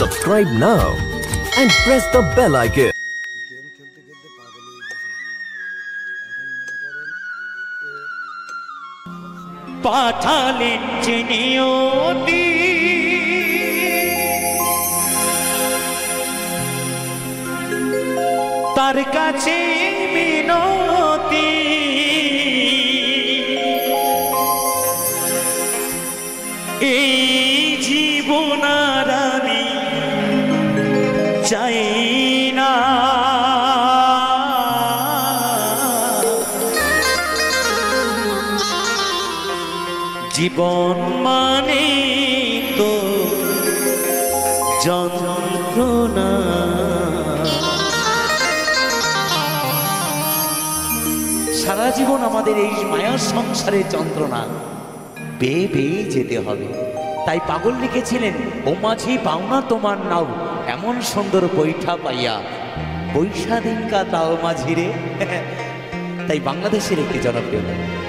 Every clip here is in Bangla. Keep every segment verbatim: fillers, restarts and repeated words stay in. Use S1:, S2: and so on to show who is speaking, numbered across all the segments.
S1: Subscribe now and press the bell icon.
S2: পাঠালেন যে নিয়তি তার কাছে মিনতি এই জীবন আর আমি চাই না জীবন মানে তো যন্ত্রণা সারা জীবন আমাদের এই মায়ার সংসারের যন্ত্রণা বেয়ে বেয়ে যেতে হবে। তাই পাগল লিখেছিলেন, ও মাঝি পাওনা তোমার নাও এমন সুন্দর বৈঠা পাইয়া বৈশা দিন কাটাও মাঝিরে। তাই বাংলাদেশের একটি জনপ্রিয়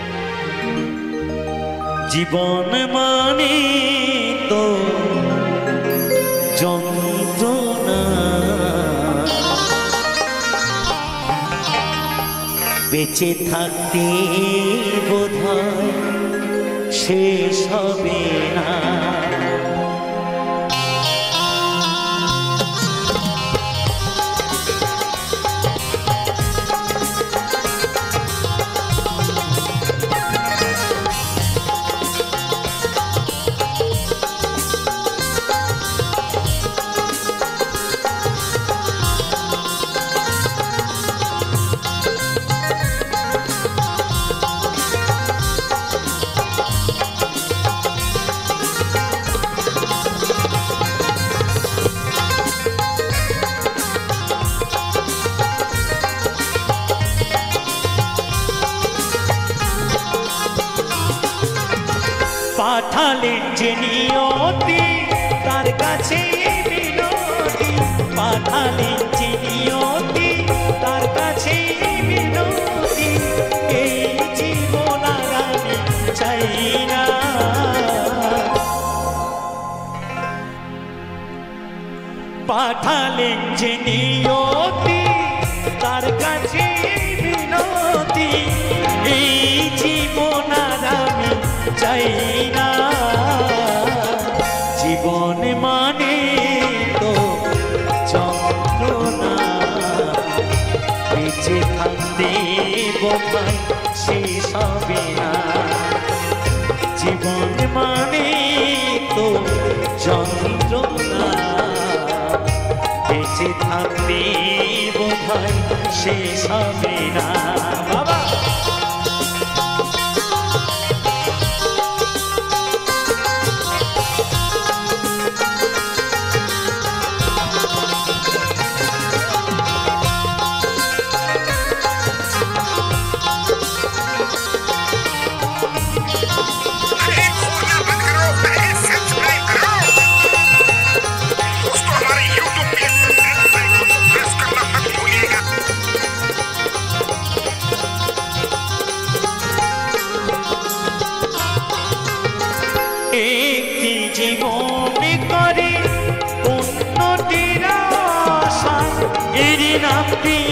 S2: জীবন মানে তো যন্ত্রণা বেঁচে থাকতে বোধহয় শেষ হবে না। পাঠালেন যে নিয়তি তার কাছে মিনতি পাঠালেন যে নিয়তি তার কাছে মিনতি এই জীবন আর আমি চাই না। পাঠালেন যে নিয়তি তার কাছে মিনতি এই জীবন আর আমি চাই না। জীবন মানে তো যন্ত্রণা বেঁচে থাকতে বোধহয় শেষ হবে না। জীবন মানে তো যন্ত্রণা বেঁচে থাকতে বোধহয় শেষ হবে না। বাবা একটি জীবনে করে উন্নতির আশা এর নামটি